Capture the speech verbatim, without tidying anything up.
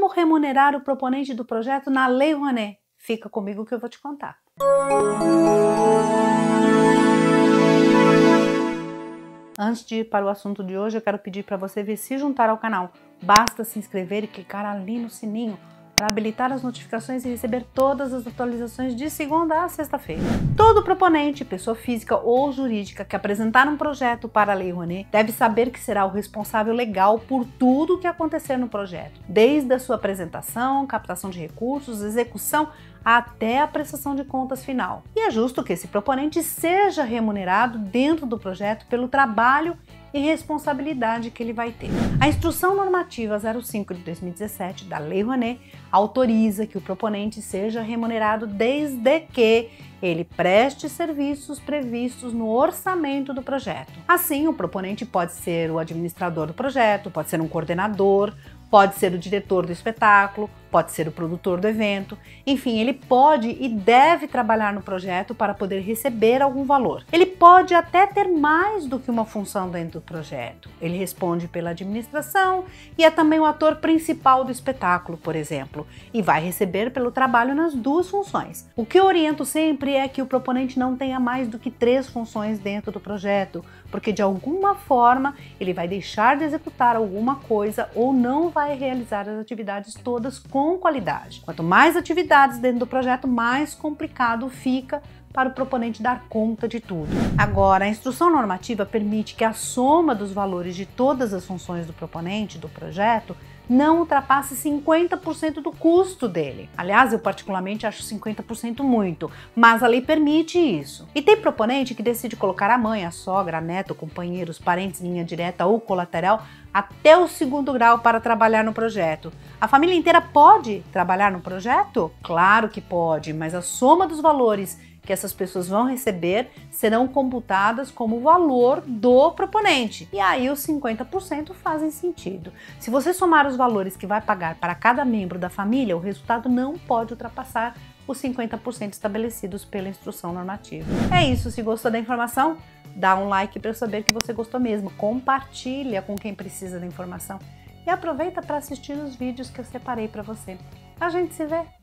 Como remunerar o proponente do projeto na Lei Rouanet? Fica comigo que eu vou te contar. Antes de ir para o assunto de hoje, eu quero pedir para você vir se juntar ao canal. Basta se inscrever e clicar ali no sininho para habilitar as notificações e receber todas as atualizações de segunda a sexta-feira. Todo proponente, pessoa física ou jurídica que apresentar um projeto para a Lei Rouanet deve saber que será o responsável legal por tudo o que acontecer no projeto, desde a sua apresentação, captação de recursos, execução, até a prestação de contas final. E é justo que esse proponente seja remunerado dentro do projeto pelo trabalho e responsabilidade que ele vai ter. A Instrução Normativa zero cinco de dois mil e dezessete da Lei Rouanet autoriza que o proponente seja remunerado desde que ele preste serviços previstos no orçamento do projeto. Assim, o proponente pode ser o administrador do projeto, pode ser um coordenador, pode ser o diretor do espetáculo, pode ser o produtor do evento, enfim, ele pode e deve trabalhar no projeto para poder receber algum valor. Ele pode até ter mais do que uma função dentro do projeto. Ele responde pela administração e é também o ator principal do espetáculo, por exemplo, e vai receber pelo trabalho nas duas funções. O que eu oriento sempre é que o proponente não tenha mais do que três funções dentro do projeto, porque de alguma forma ele vai deixar de executar alguma coisa ou não vai realizar as atividades todas com qualidade. Quanto mais atividades dentro do projeto, mais complicado fica para o proponente dar conta de tudo. Agora, a instrução normativa permite que a soma dos valores de todas as funções do proponente do projeto não ultrapasse cinquenta por cento do custo dele. Aliás, eu particularmente acho cinquenta por cento muito, mas a lei permite isso. E tem proponente que decide colocar a mãe, a sogra, a neta, o companheiro, os parentes, linha direta ou colateral até o segundo grau para trabalhar no projeto. A família inteira pode trabalhar no projeto? Claro que pode, mas a soma dos valores que essas pessoas vão receber serão computadas como o valor do proponente. E aí os cinquenta por cento fazem sentido. Se você somar os valores que vai pagar para cada membro da família, o resultado não pode ultrapassar os cinquenta por cento estabelecidos pela instrução normativa. É isso, se gostou da informação, dá um like para eu saber que você gostou mesmo, compartilha com quem precisa da informação e aproveita para assistir os vídeos que eu separei para você. A gente se vê!